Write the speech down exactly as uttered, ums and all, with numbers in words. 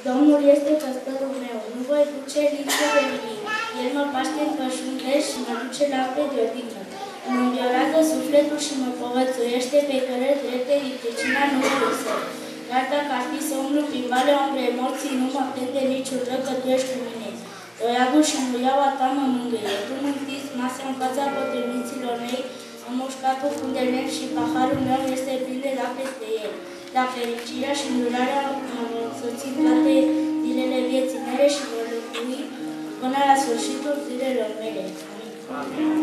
Domnul este păstorul meu, nu voi duce nicio de nimic. El mă paște în pășunde și mă duce la apă de odihnă. Îmi înviorează sufletul și mă povățuiește pe cărări drepte din pricina numelui Său. Dar dacă ar fi să umblu prin valea umbrei morții, nu mă prinde niciun rău, că Tu ești cu mine. Roiagul și muiaua Ta mă mângâie. Tu mă întinzi masa în fața potrivniților mei, am mușcat cu funde mele și paharul meu este plin de lac peste el. Dar fericirea și îndurarea mă vor însoți toate zilele vieții mele și vor locui până la sfârșitul zilelor mele. Amin.